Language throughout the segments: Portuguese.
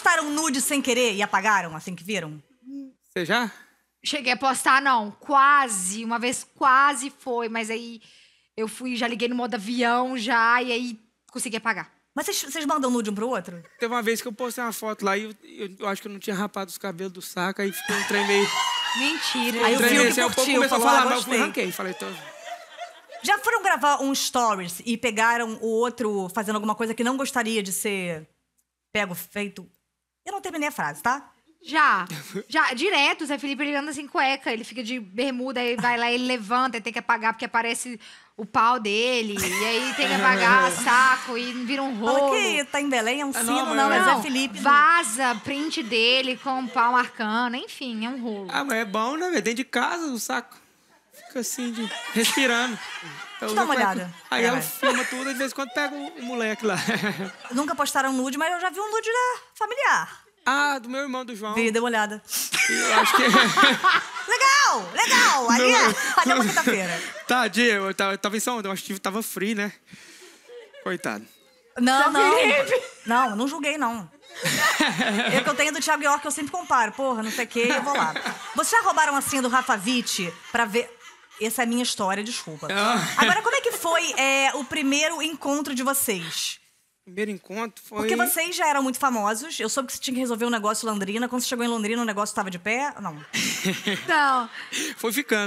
postaram nude sem querer e apagaram assim que viram? Você já? Cheguei a postar, não. Quase. Uma vez quase foi, mas aí eu fui, já liguei no modo avião já, e aí consegui apagar. Mas vocês mandam nude um pro outro? Teve uma vez que eu postei uma foto lá e eu acho que eu não tinha rapado os cabelos do saco, aí ficou um trem meio... Mentira. Aí o trem meio Fiuk assim, aí o povo curtiu, começou a falou, falar, mas eu gostei. arranquei. Falei, tô... Já foram gravar um stories e pegaram o outro fazendo alguma coisa que não gostaria de ser pego, feito? Eu não terminei a frase, tá? Já, direto, o Zé Felipe, ele anda sem cueca, ele fica de bermuda, aí vai lá, ele levanta, ele tem que apagar porque aparece o pau dele, e aí tem que apagar saco, e vira um rolo. Fala que tá em Belém, é um sino, mas não, é Não, Zé Felipe. vaza print dele com o pau marcando, enfim, é um rolo. Ah, mas é bom, né, velho? Dentro de casa, o saco fica assim, respirando. Deixa eu dar uma olhada. Aí ela Vai. filma tudo, e de vez em quando pega o moleque lá. Nunca postaram nude, mas eu já vi um nude da familiar. Ah, do meu irmão, do João. Vi, dei uma olhada. Eu acho que... Legal! Ali é uma quinta-feira. Tadinho, eu tava em São Paulo, eu acho que tava free, né? Coitado. Não, não julguei, não. Eu que eu tenho do Thiago York, eu sempre comparo. Porra, não sei o quê, eu vou lá. Vocês já roubaram assim do Rafa Witt pra ver... Essa é a minha história, desculpa. Agora, como é que foi o primeiro encontro de vocês? Primeiro encontro foi... Porque vocês já eram muito famosos. Eu soube que você tinha que resolver um negócio em Londrina. Quando você chegou em Londrina, o negócio tava de pé? Não. Não. Foi ficando.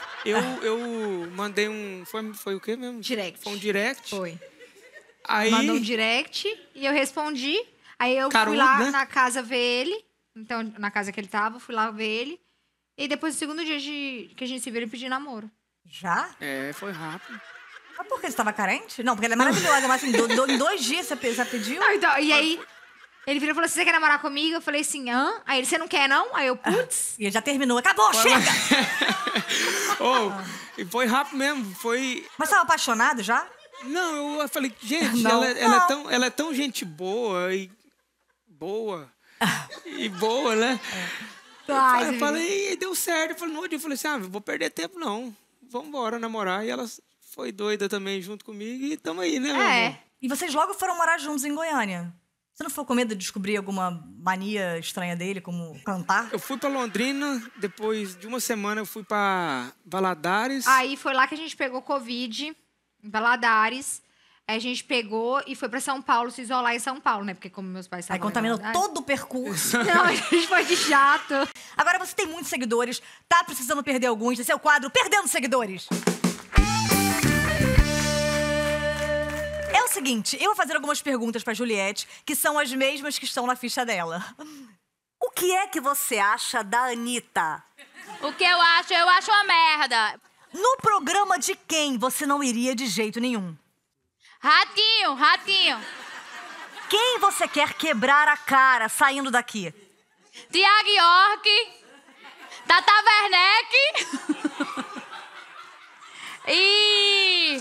Eu mandei um... Foi o quê mesmo? Direct. Foi um direct. Foi. Aí... Mandou um direct e eu respondi. Aí eu Carudo, fui lá né? na casa ver ele. Então, na casa que ele tava, fui lá ver ele. E depois, no segundo dia que a gente se viu, ele pediu namoro. Já? É, foi rápido. Mas por que você tava carente? Não, porque ela é maravilhosa. Mas assim, em 2 dias você já pediu? Não, então, e aí, ele virou e falou assim, você quer namorar comigo? Eu falei assim, hã? Aí ele, você não quer, não? Aí eu, putz. E ele já terminou. Acabou, chega! E foi rápido mesmo, foi... Mas tava apaixonado já? Não, eu falei, gente, Não. ela é tão gente boa e boa, né? Ai, Eu falei, e deu certo. Eu falei, no outro dia, eu falei assim, ah, vou perder tempo não, vamos embora namorar. E ela foi doida também junto comigo e tamo aí, né, meu amor? E vocês logo foram morar juntos em Goiânia. Você não ficou com medo de descobrir alguma mania estranha dele, como cantar? Eu fui pra Londrina, depois de uma semana eu fui pra Valadares. Aí foi lá que a gente pegou Covid, em Valadares. Aí a gente pegou e foi pra São Paulo, se isolar em São Paulo, né? Porque como meus pais Aí estavam... contaminou todo o percurso. Não, a gente foi de jato. Agora você tem muitos seguidores, tá precisando perder alguns. Esse é o quadro Perdendo Seguidores. É o seguinte, eu vou fazer algumas perguntas pra Juliette, que são as mesmas que estão na ficha dela. O que é que você acha da Anitta? O que eu acho uma merda. No programa de quem você não iria de jeito nenhum? Ratinho. Quem você quer quebrar a cara saindo daqui? Thiago York. Tata Werneck. E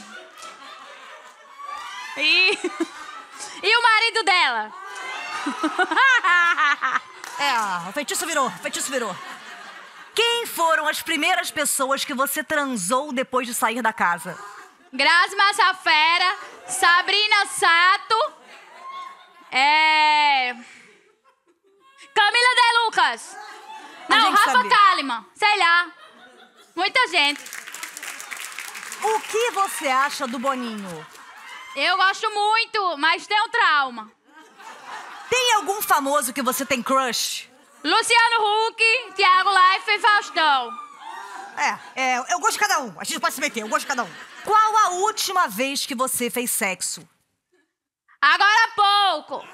o marido dela. O feitiço virou. Quem foram as primeiras pessoas que você transou depois de sair da casa? Grazi Massafera, Sabrina Sato, Camila De Lucas. Não, gente Rafa sabia. Kalimann, sei lá. Muita gente. O que você acha do Boninho? Eu gosto muito, mas tenho trauma. Tem algum famoso que você tem crush? Luciano Huck, Thiago Leifert e Faustão. Eu gosto de cada um. A gente pode se meter, eu gosto de cada um. Qual a última vez que você fez sexo? Agora há pouco.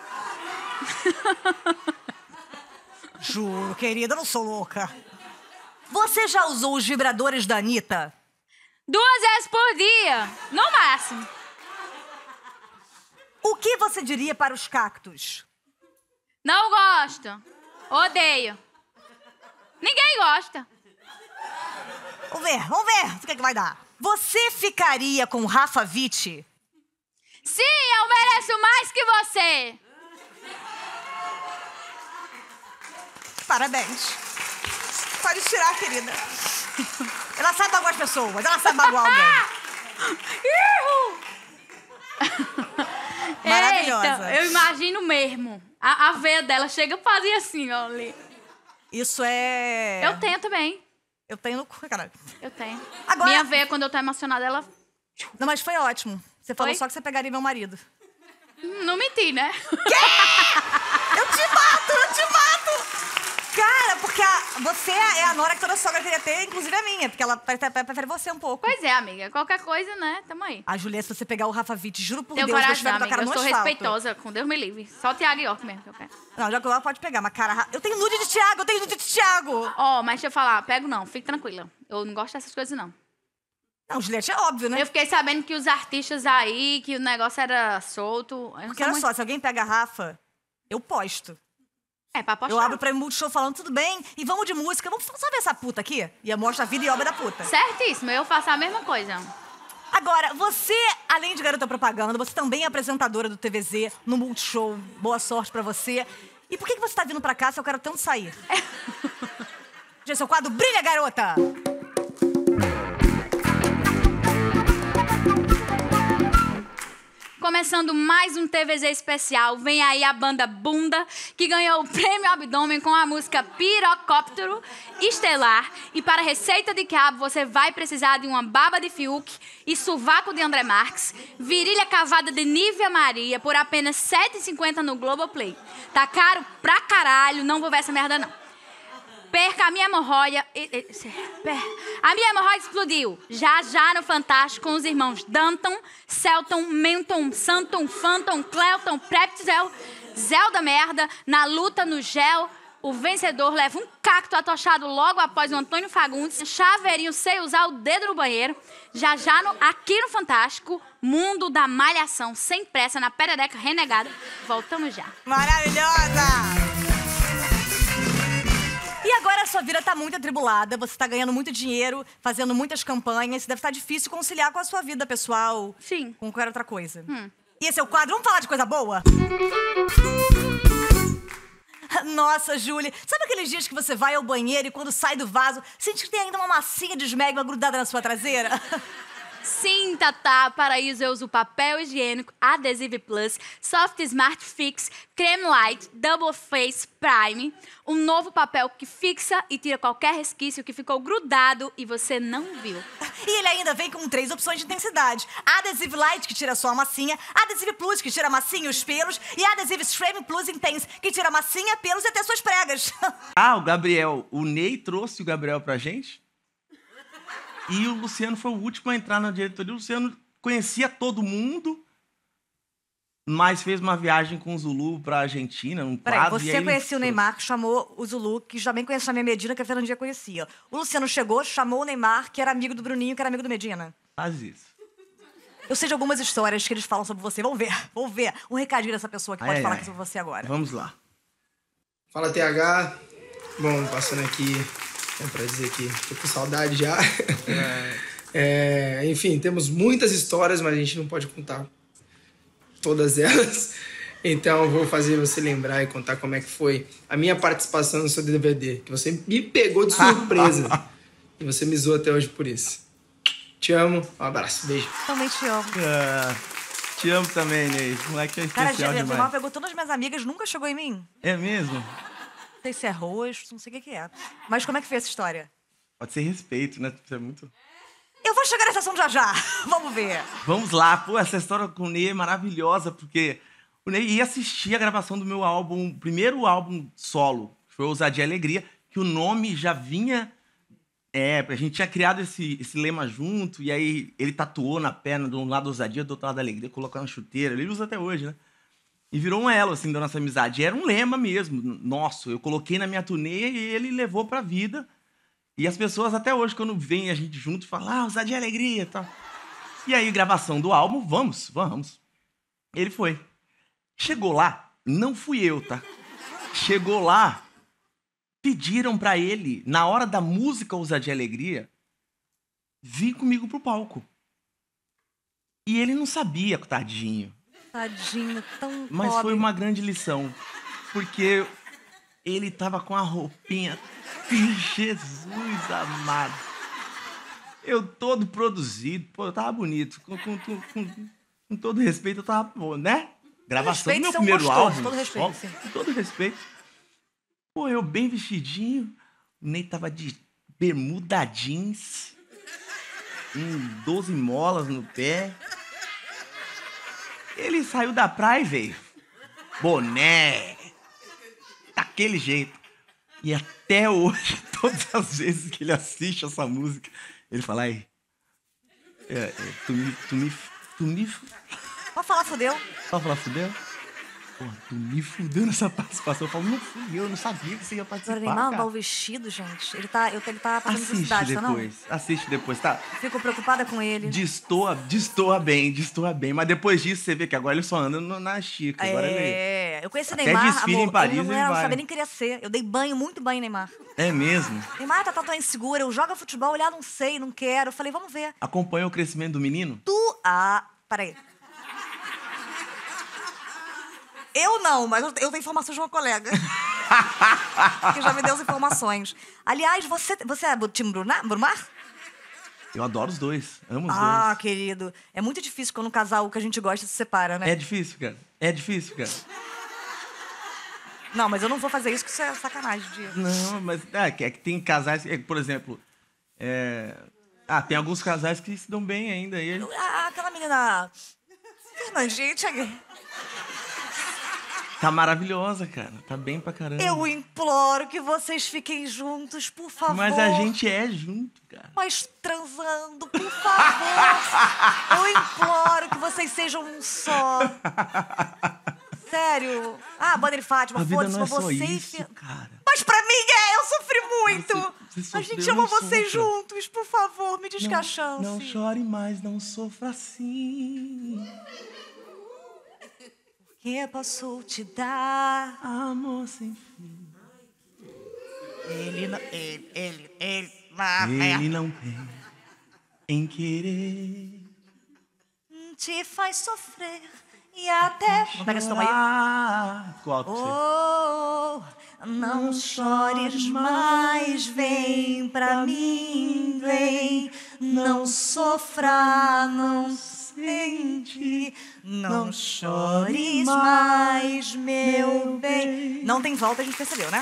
Juro, querida, eu não sou louca. Você já usou os vibradores da Anitta? 2 vezes por dia, no máximo. O que você diria para os cactos? Não gosto. Odeio. Ninguém gosta. Vamos ver o que vai dar. Você ficaria com Rafa Witt? Sim, eu mereço mais que você. Parabéns. Pode tirar, querida. Ela sabe magoar as pessoas, ela sabe magoar alguém. Maravilhosa. Eita, eu imagino mesmo. A veia dela chega a fazer assim, ó. Ali. Isso é... Eu tenho também. Eu tenho no cu, caralho. Eu tenho. Agora... Minha veia, quando eu tô emocionada, ela... Não, mas foi ótimo. Você falou Foi? só que você pegaria meu marido. Não menti, né? Eu te mato! Cara, porque você é a nora que toda sogra queria ter, inclusive a minha, porque ela prefere você um pouco. Pois é, amiga. Qualquer coisa, né? Tamo aí. A Julia, se você pegar o Rafa Witt, juro por Tenho Deus, eu coragem, estiver com a amiga. cara Eu no sou asfalto. respeitosa, com Deus me livre. Só o Thiago York mesmo que eu quero. Não, já que ela pode pegar, mas cara, eu tenho nude de Thiago. Ó, mas deixa eu falar. Pego não, fique tranquila. Eu não gosto dessas coisas, não. Não, Juliette, é óbvio, né? Eu fiquei sabendo que os artistas aí, que o negócio era solto. Eu não Porque sou olha muito... só, se alguém pega a Rafa, eu posto. É, pra postar. Eu abro pra ir no Multishow falando, tudo bem, e vamos de música, vamos só ver essa puta aqui? E eu mostro a vida e obra da puta. Certíssimo, eu faço a mesma coisa. Agora, você, além de garota propaganda, você também é apresentadora do TVZ no Multishow. Boa sorte pra você. E por que você tá vindo pra cá se eu quero tanto sair? Gente, seu quadro Brilha, Garota! Começando mais um TVZ especial, vem aí a banda Bunda, que ganhou o prêmio Abdômen com a música Pirocóptero Estelar. E para receita de cabo, você vai precisar de uma baba de Fiuk e sovaco de André Marques, virilha cavada de Nívia Maria por apenas R$ 7,50 no Globoplay. Tá caro pra caralho, não vou ver essa merda não. Perca a minha hemorroida. A minha hemorroida explodiu. Já no Fantástico com os irmãos Danton, Celton, Menton, Santon, Phantom, Clelton, Preptizel, Zelda Merda. Na luta no gel, o vencedor leva um cacto atochado logo após o Antônio Fagundes. Chaveirinho sem usar o dedo no banheiro. Aqui no Fantástico, mundo da malhação, sem pressa, na perereca renegada. Voltamos já. Maravilhosa! E agora a sua vida tá muito atribulada, você tá ganhando muito dinheiro, fazendo muitas campanhas, deve estar difícil conciliar com a sua vida pessoal. Sim. Com qualquer outra coisa. E esse é o quadro, vamos falar de coisa boa? Nossa, Júlia, sabe aqueles dias que você vai ao banheiro e quando sai do vaso, sente que tem ainda uma massinha de esmegma grudada na sua traseira? Sim, Tatá, para isso eu uso papel higiênico, Adhesive Plus, Soft Smart Fix, Creme Light, Double Face Prime, um novo papel que fixa e tira qualquer resquício que ficou grudado e você não viu. E ele ainda vem com 3 opções de intensidade. Adhesive Light, que tira só a massinha, Adhesive Plus, que tira a massinha e os pelos, e Adhesive Extreme Plus Intense, que tira a massinha, pelos e até suas pregas. Ah, o Gabriel. O Ney trouxe o Gabriel pra gente. E o Luciano foi o último a entrar na diretoria. O Luciano conhecia todo mundo, mas fez uma viagem com o Zulu pra Argentina, num Peraí, quadro. você conhecia o Neymar, que chamou o Zulu, que também conhecia a minha Medina, que a Fernandinha conhecia. O Luciano chegou, chamou o Neymar, que era amigo do Bruninho, que era amigo do Medina. Faz isso. Eu sei de algumas histórias que eles falam sobre você. Vamos ver. Um recadinho dessa pessoa que pode falar aqui sobre você agora. Vamos lá. Fala, TH. Bom, passando aqui, é pra dizer que tô com saudade já. Enfim, temos muitas histórias, mas a gente não pode contar todas elas. Então, eu vou fazer você lembrar e contar como é que foi a minha participação no seu DVD, que você me pegou de surpresa. E você me zoou até hoje por isso. Te amo, um abraço, beijo. Também te amo. Te amo também, Ney. O moleque é Cara, especial o demais. Neymar pegou todas as minhas amigas, nunca chegou em mim. É mesmo? Não sei se é rosto, não sei o que é. Mas como é que foi essa história? Pode ser respeito, né? Você é muito... Eu vou chegar nessa ação já. Vamos ver. Vamos lá. Pô, essa história com o Ney é maravilhosa, porque o Ney ia assistir a gravação do meu álbum, primeiro álbum solo, que foi Ousadia e Alegria, que o nome já vinha... a gente tinha criado esse lema junto, e aí ele tatuou na perna, de um lado Ousadia, do outro lado Alegria, colocou na chuteira. Ele usa até hoje, né? E virou um elo, assim, da nossa amizade. E era um lema mesmo, nosso. Eu coloquei na minha turnê e ele levou pra vida. E as pessoas até hoje, quando veem a gente junto, falam, Ousadia e Alegria e tal. E aí, gravação do álbum, vamos. Ele foi. Chegou lá, não fui eu, tá? Chegou lá, pediram pra ele, na hora da música Ousadia e Alegria, vir comigo pro palco. E ele não sabia, tadinho. Tadinho, tão Mas pobre. foi uma grande lição, porque ele tava com a roupinha... Jesus amado. Eu todo produzido, pô, eu tava bonito. Com todo respeito, eu tava bom, né? gravação do meu são primeiro gostosos, álbum. todo respeito, só, sim. com todo respeito. Pô, eu bem vestidinho, o Ney tava de bermuda jeans, 12 molas no pé. Ele saiu da praia e veio. Boné. Daquele jeito. E até hoje, todas as vezes que ele assiste essa música, ele fala, aí, tu me... Pode falar, fudeu. Pode falar, fudeu? Pô, tu me fudeu nessa participação. Eu falo, não fui eu não sabia que você ia participar, Agora, Neymar, cara. o vestido, gente. Ele tá passando Assiste necessidade, tá não? assiste depois, tá? Fico preocupada com ele. Destoa bem. Mas depois disso, você vê que agora ele só anda na Chica. Agora ele... Eu conheci Até Neymar, desfile amor, em Paris, ele não ele vai. sabia nem querer ser. Eu dei banho, muito banho, Neymar. É mesmo? Neymar tá tão insegura, eu jogo futebol, olhar, não sei, não quero. Eu falei, vamos ver. Acompanha o crescimento do menino? Peraí. Eu não, mas eu tenho informações de uma colega. Que já me deu as informações. Aliás, você é do time Brumar? Eu adoro os dois. Amo os Ah, dois. querido. É muito difícil quando um casal que a gente gosta se separa, né? É difícil, cara. Não, mas eu não vou fazer isso, que isso é sacanagem, Diego. Não, mas é que tem casais... por exemplo... tem alguns casais que se dão bem ainda. E ele... Aquela menina... Fernandinha, Tá maravilhosa, cara. Tá bem pra caramba. eu imploro que vocês fiquem juntos, por favor. Mas a gente é junto, cara. Mas transando, por favor. Eu imploro que vocês sejam um só. Sério. Badre Fátima, A vida foda-se não é pra só você. isso, cara. Mas pra mim eu sofri muito. Você A sofreu, gente ama não vocês sofra. juntos, por favor, me diz que a chance. Não chore mais, não sofra assim. Que posso te dar? Amor sem fim. Ele não tem em querer. te faz sofrer e até... Não pega esse tom aí? Ficou alto pra você. Oh, não chores mais, vem pra mim, vem. Não sofra, não sente, não chores mais, meu bem. Não tem volta, a gente percebeu, né?